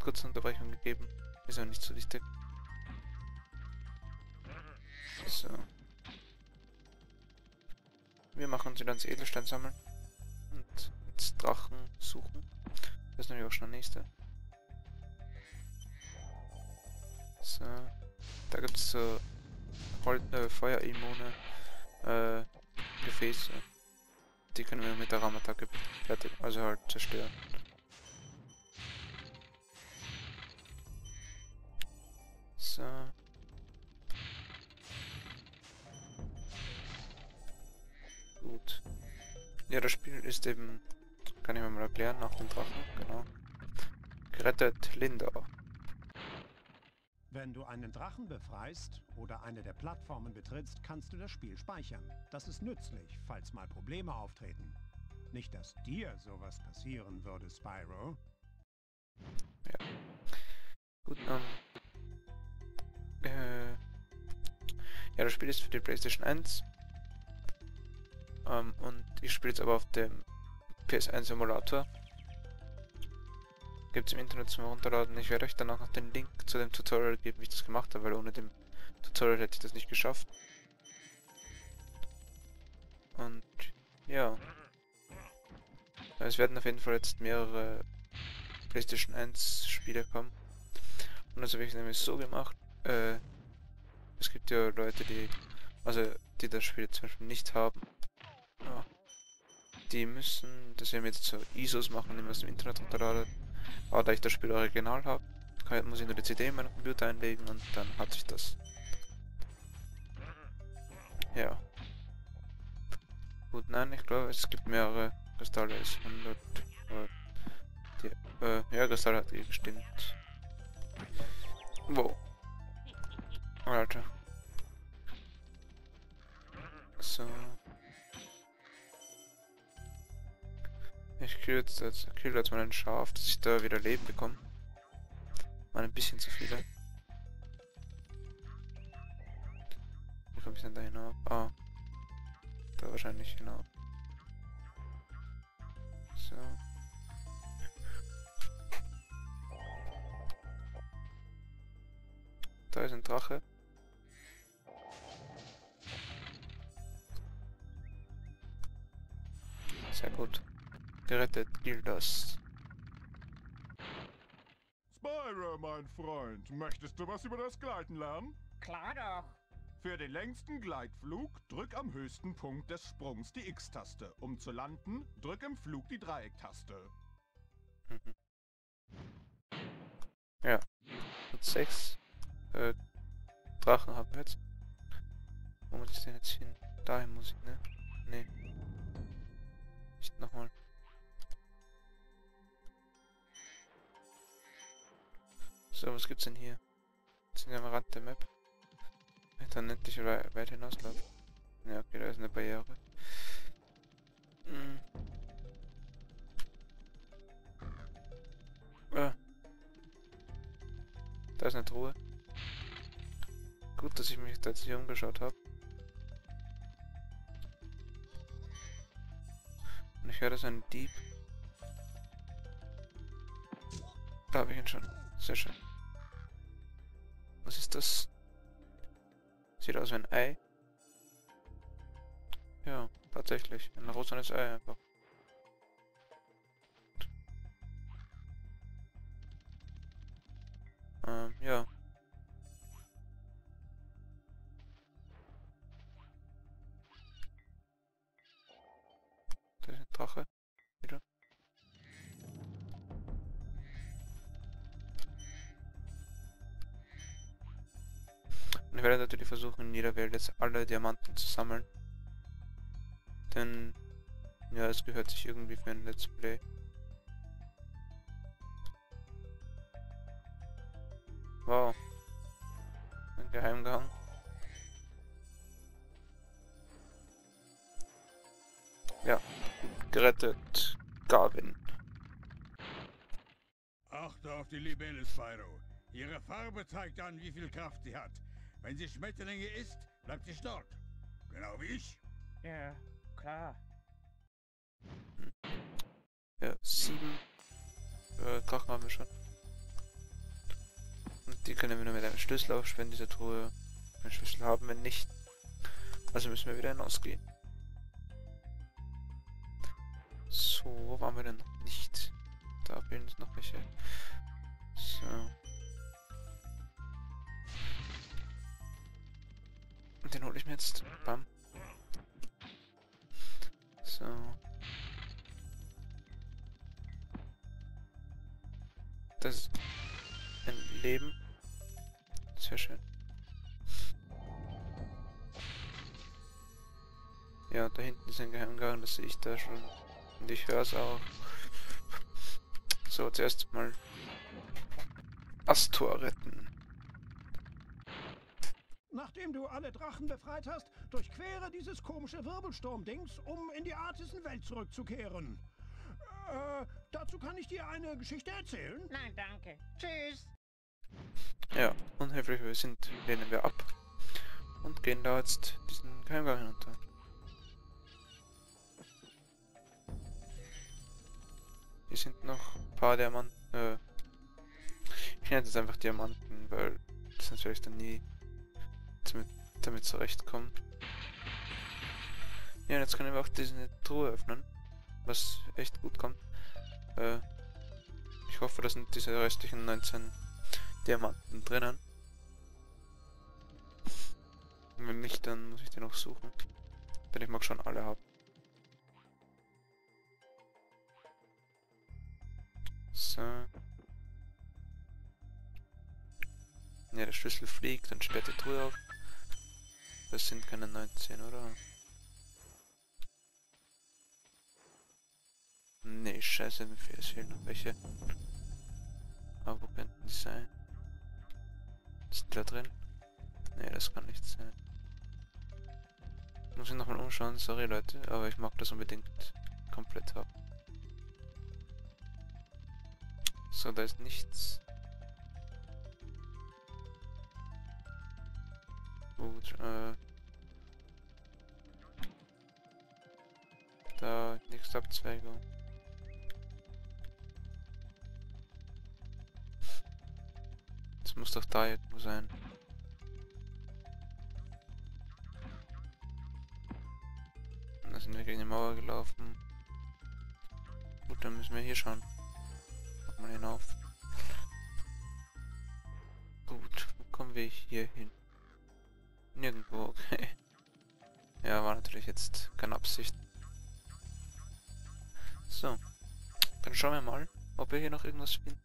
kurze Unterbrechung gegeben. Ist ja nicht so wichtig. So. Wir machen uns wieder ans Edelstein sammeln. Und ins Drachen suchen. Das ist nämlich auch schon der nächste. So. Da gibt es so Feuerimmune Gefäße. Die können wir mit der Raumattacke fertig, also halt zerstören. So. Gut. Ja, das Spiel ist eben, kann ich mir mal erklären, nach dem Drachen, genau. Gerettet Linda. Wenn du einen Drachen befreist oder eine der Plattformen betrittst, kannst du das Spiel speichern. Das ist nützlich, falls mal Probleme auftreten. Nicht, dass dir sowas passieren würde, Spyro. Ja. Gut, ja, das Spiel ist für die PlayStation 1. Und ich spiele jetzt aber auf dem PS1 Emulator. Gibt es im Internet zum Runterladen. Ich werde euch dann auch noch den Link zu dem Tutorial geben, wie ich das gemacht habe, weil ohne dem Tutorial hätte ich das nicht geschafft. Und ja. Es werden auf jeden Fall jetzt mehrere PlayStation 1 Spiele kommen. Und das habe ich nämlich so gemacht. Es gibt ja Leute, die das Spiel zum Beispiel nicht haben. Ja. Die müssen, das werden wir jetzt so ISOs machen, die man aus dem Internet runterladen. Aber da ich das Spiel original habe, muss ich nur die CD in meinen Computer einlegen und dann hat sich das. Ja. Gut, nein, ich glaube, es gibt mehrere Kristalle als 100. Ja, Kristall hat gestimmt. Wow. Alter. So. Ich kill jetzt mal ein Schaf, dass ich da wieder Leben bekomme. Mal ein bisschen zu viele. Wie komme ich denn da hinauf? Ah. Da wahrscheinlich hinauf. So. Da ist ein Drache. Sehr gut. Gerettet Gildas. Spyro, mein Freund, möchtest du was über das Gleiten lernen? Klar doch. Für den längsten Gleitflug drück am höchsten Punkt des Sprungs die X-Taste. Um zu landen, drück im Flug die Dreiecktaste. Mhm. Ja. Und 6 Drachen haben wir jetzt. Wo muss ich denn jetzt hin? Dahin muss ich, ne? Ne. Nicht nochmal. So, was gibt's denn hier? Jetzt sind wir am Rand der Map. Ich dann endlich weit hinauslaufen. Ja, okay, da ist eine Barriere. Hm. Ah. Da ist eine Truhe. Gut, dass ich mich da jetzt hier umgeschaut habe. Und ich höre, das ist ein Dieb. Da habe ich ihn schon. Sehr schön. Was ist das? Sieht aus wie ein Ei. Ja, tatsächlich. Ein rosanes Ei einfach. Ja. Da ist ein Drache. Wieder. Und ich werde natürlich versuchen, in jeder Welt jetzt alle Diamanten zu sammeln. Denn, ja, es gehört sich irgendwie für ein Let's Play. Wow. Ein Geheimgang. Ja. Gerettet. Garvin. Achte auf die Libelle, Spyro. Ihre Farbe zeigt an, wie viel Kraft sie hat. Wenn sie Schmetterlinge isst, bleibt sie stark. Genau wie ich. Ja, klar. Ja, 7 Drachen haben wir schon. können wir nur mit einem Schlüssel aufsperren, diese Truhe. Den Schlüssel haben wir nicht. Also müssen wir wieder hinausgehen. So, wo waren wir denn noch nicht? Da fehlen uns noch welche. So. Und den hole ich mir jetzt. Bam. So. Das ist ein Leben. Sehr schön. Ja, da hinten ist ein Geheimgang, das sehe ich da schon. Und ich höre es auch. So, zuerst mal Astor retten. Nachdem du alle Drachen befreit hast, durchquere dieses komische Wirbelsturm-Dings, um in die Artisan-Welt zurückzukehren. Dazu kann ich dir eine Geschichte erzählen. Nein, danke. Tschüss. Ja, unhöflich wie wir sind, lehnen wir ab. Und gehen da jetzt diesen Geheimgang hinunter. Hier sind noch ein paar Diamanten. Ich nenne das einfach Diamanten, weil das natürlich dann nie damit zurechtkommen. Ja, und jetzt können wir auch diese Truhe öffnen, was echt gut kommt. Ich hoffe, da sind diese restlichen 19 Diamanten drinnen. Und wenn nicht, dann muss ich die noch suchen. Denn ich mag schon alle haben. So. Ja, der Schlüssel fliegt, dann sperrt die Truhe auf. Das sind keine 19, oder? Nee, scheiße, mir fehlen noch welche. Aber wo könnten die sein? Sind die da drin? Nee, das kann nicht sein. Muss ich nochmal umschauen, sorry Leute, aber ich mag das unbedingt komplett haben. So, da ist nichts. Gut, da nächste Abzweigung. Das muss doch da irgendwo sein. Da sind wir gegen die Mauer gelaufen. Gut, dann müssen wir hier schauen. Mal hinauf. Gut, wo kommen wir hier hin? Nirgendwo, okay. Ja, war natürlich jetzt keine Absicht. So, dann schauen wir mal, ob wir hier noch irgendwas finden.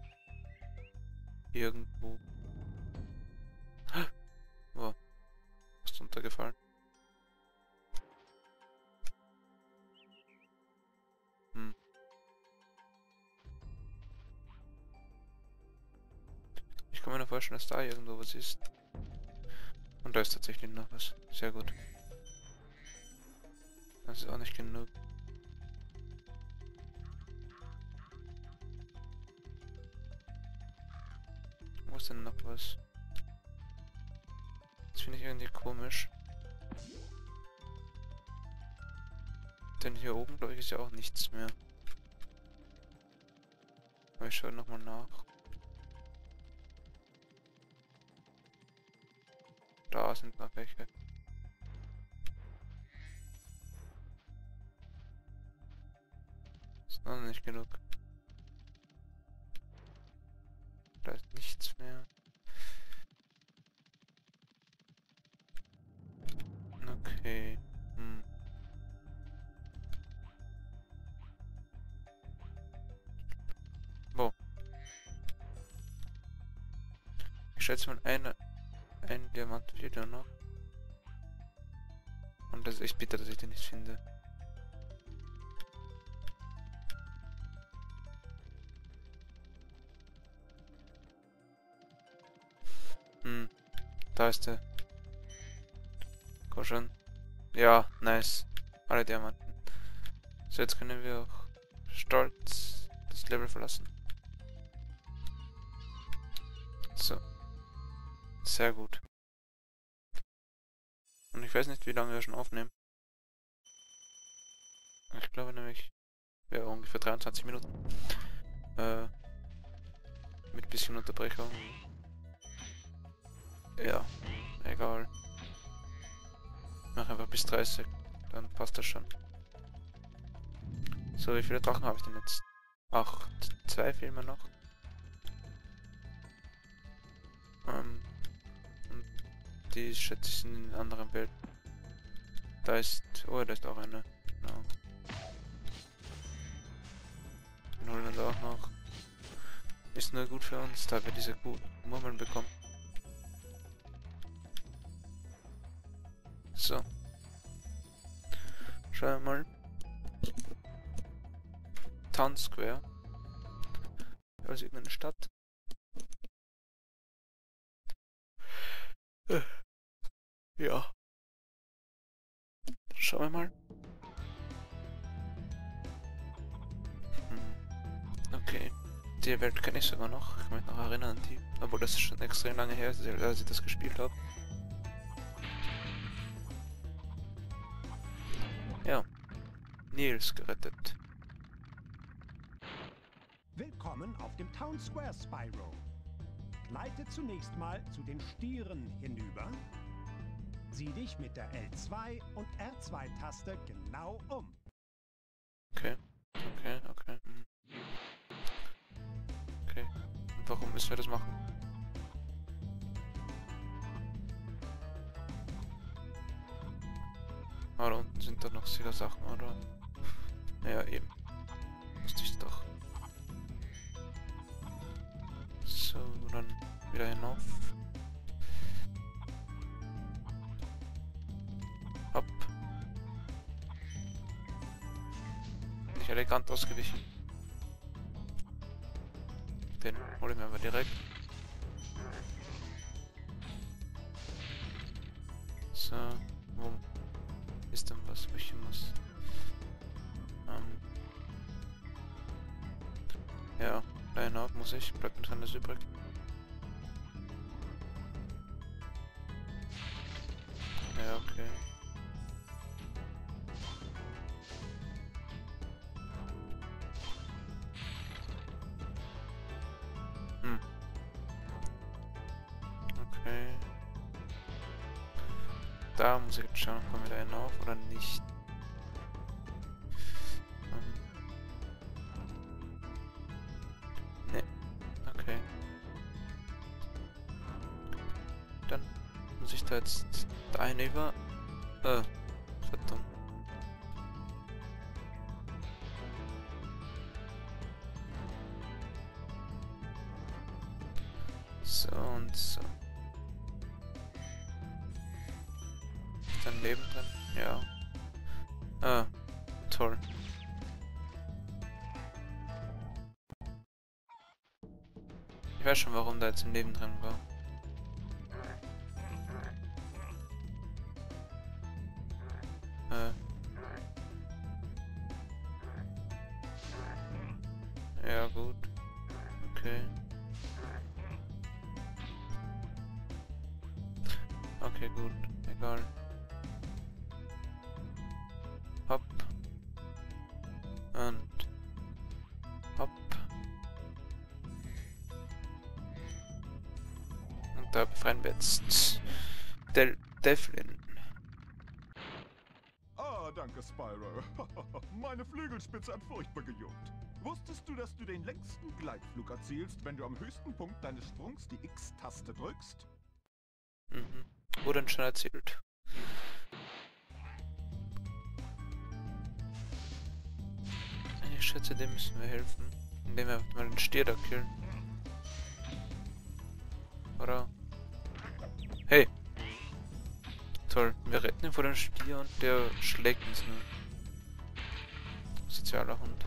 Irgendwo. Wow, ist runtergefallen. Ich kann mir nur vorstellen, dass da irgendwo was ist. Und da ist tatsächlich noch was. Sehr gut. Das ist auch nicht genug. Wo ist denn noch was? Das finde ich irgendwie komisch. Denn hier oben, glaube ich, ist ja auch nichts mehr. Aber ich schaue nochmal nach. Da sind noch welche. Ist noch nicht genug. Da ist nichts mehr. Okay. Wo? Ich schätze mal ein Diamant fehlt ja noch. Und das ist echt bitter, dass ich den nicht finde. Da ist der. Komm schon. Ja, nice. Alle Diamanten. So, jetzt können wir auch stolz das Level verlassen. So. Sehr gut. Und ich weiß nicht, wie lange wir schon aufnehmen. Ich glaube nämlich, ja, ungefähr 23 Minuten. Mit bisschen Unterbrechung. Ja, egal. Mach einfach bis 30, dann passt das schon. So, wie viele Drachen habe ich denn jetzt? 8. 2 fehlen mir noch. Und die schätze ich in den anderen Welt. Da ist. Oh, da ist auch eine. Genau. Den holen wir da auch noch. Ist nur gut für uns, da wir diese Murmeln bekommen. So. Schauen wir mal. Town Square. Also irgendeine Stadt. Ja. Schauen wir mal. Okay. Die Welt kenne ich sogar noch. Ich kann mich noch erinnern an die. Obwohl das ist schon extrem lange her ist, als ich das gespielt habe. Ja. Nils gerettet. Willkommen auf dem Town Square, Spyro. Gleite zunächst mal zu den Stieren hinüber. Sieh dich mit der L2 und R2-Taste genau um. Okay. Okay, okay. Okay. Und warum müssen wir das machen? Ah, da unten sind doch noch sicher Sachen, oder? Ja, eben. Wusste ich doch. So, dann wieder hinauf. Hopp. Nicht elegant ausgewichen. Den hole ich mir aber direkt. So, wo ist denn was, wo ich hin muss? Ja, da hinauf muss ich. Bleibt nichts anderes übrig. Ja, okay. Okay. Da muss ich jetzt schauen, kommen wir da hinauf oder nicht. Ne. Okay. Dann muss ich da jetzt da hinüber. Verdammt. So und so. Ist da ein Leben drin? Ja. Ah, toll. Ich weiß schon, warum da jetzt ein Leben drin war. Ja, gut. Okay. Okay, gut. Egal. Hopp. Und hopp. Und da befreien wir jetzt Devlin. Ah, danke, Spyro. Meine Flügelspitze hat furchtbar gejuckt. Wusstest du, dass du den längsten Gleitflug erzielst, wenn du am höchsten Punkt deines Sprungs die X-Taste drückst? Mhm. Wurde uns schon erzählt. Ich schätze, dem müssen wir helfen. Indem wir mal den Stier da killen. Oder? Hey! Toll, wir retten ihn vor dem Stier und der schlägt uns nur. Sozialer Hund.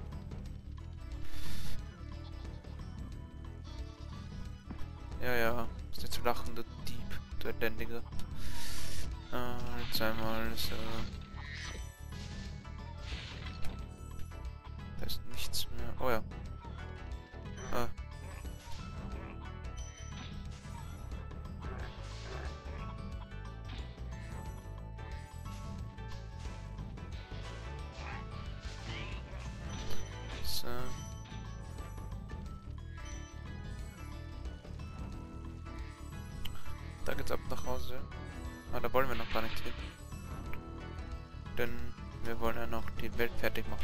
Ja, ja, ist nicht zu lachen, du Dieb, du Elendiger. Jetzt einmal so. Da ist nichts mehr. Oh ja. Ah. So. Da jetzt ab nach Hause. Aber da wollen wir noch gar nicht hin. Denn wir wollen ja noch die Welt fertig machen.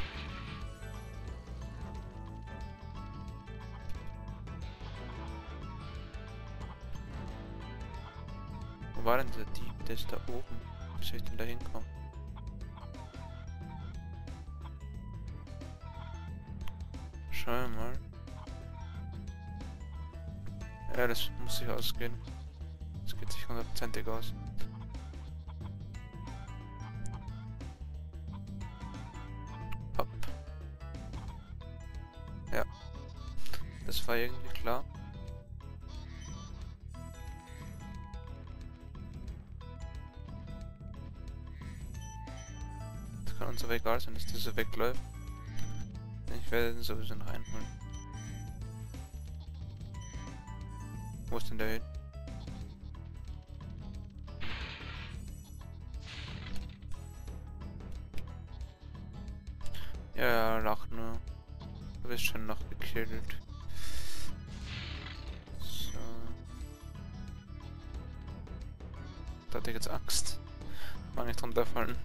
Wo war denn der Dieb? Der ist da oben. Wie soll ich denn da hinkommen? Schauen wir mal. Ja, das muss sich ausgehen. Das geht sich 100%ig aus. Hopp. Ja. Das war irgendwie klar. Das kann uns aber egal sein, dass dieser wegläuft. Ich werde den sowieso noch einholen. Wo ist denn der hin? Ja, lach nur. Du bist schon noch gekillt. So. Da hat er jetzt Axt. Mag nicht runterfallen.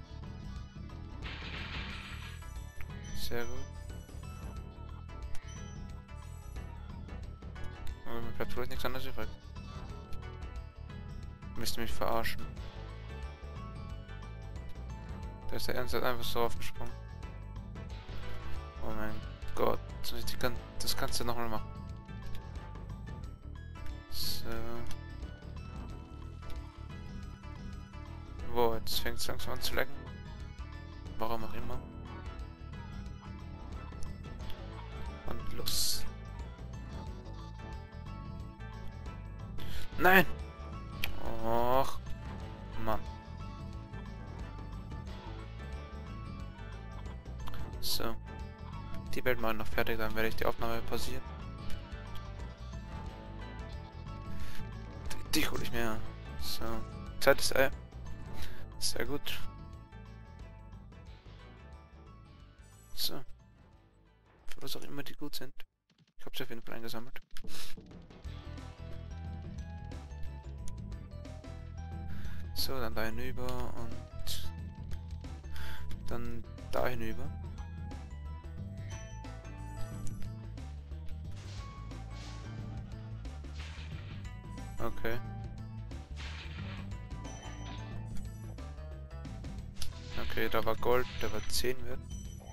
Sehr gut. Aber mir bleibt vielleicht nichts anderes übrig. Müsst ihr mich verarschen. Da ist der Ernst einfach so aufgesprungen. Oh mein Gott. Das kannst du nochmal machen. So. Wow, jetzt fängt es langsam an zu lecken. Warum auch immer. Und los. Nein! Och, Mann. So. Die Welt mal noch fertig, dann werde ich die Aufnahme pausieren. Die hole ich mir. So. Zweites Ei. Sehr gut. So. Für was auch immer die gut sind. Ich habe sie auf jeden Fall eingesammelt. So, dann da hinüber und dann da hinüber. Okay. Okay, da war Gold, da war 10 wert.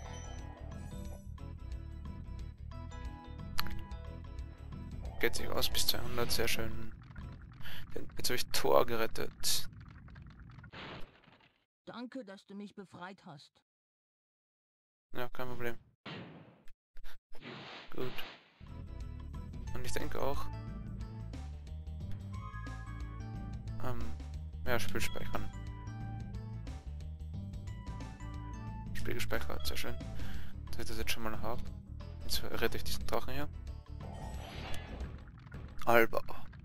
Geht sich aus bis 200, sehr schön. Jetzt habe ich Tor gerettet. Danke, dass du mich befreit hast. Ja, kein Problem. Gut. Und ich denke auch... ja, Spiel speichern. Spiel gespeichert, sehr schön. Dass ich das jetzt schon mal habe. Jetzt rette ich diesen Drachen hier. Alba.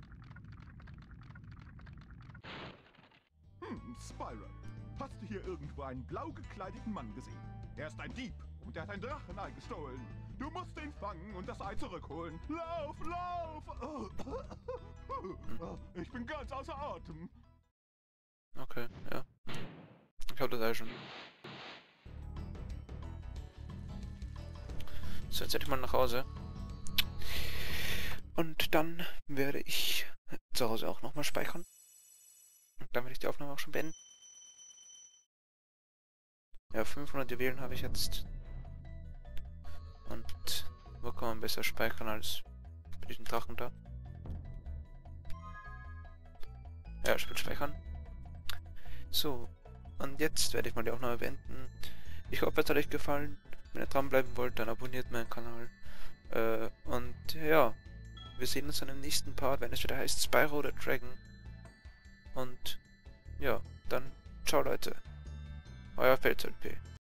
Spyro, hast du hier irgendwo einen blau gekleideten Mann gesehen? Er ist ein Dieb und er hat ein Drachenei gestohlen. Du musst ihn fangen und das Ei zurückholen. Lauf, lauf! Ich bin ganz außer Atem. Okay, ja. Ich hab das Ei schon. So, jetzt hätte ich mal nach Hause. Und dann werde ich zu Hause auch nochmal speichern. Und dann werde ich die Aufnahme auch schon beenden. Ja, 500 Juwelen habe ich jetzt. Und wo kann man besser speichern als bei diesem Drachen da? Ja, ich will speichern. So, und jetzt werde ich mal die Aufnahme beenden. Ich hoffe, es hat euch gefallen. Wenn ihr dranbleiben wollt, dann abonniert meinen Kanal. Und ja, wir sehen uns dann im nächsten Part, wenn es wieder heißt Spyro the Dragon. Und ja, dann ciao Leute. Euer Feldsolp.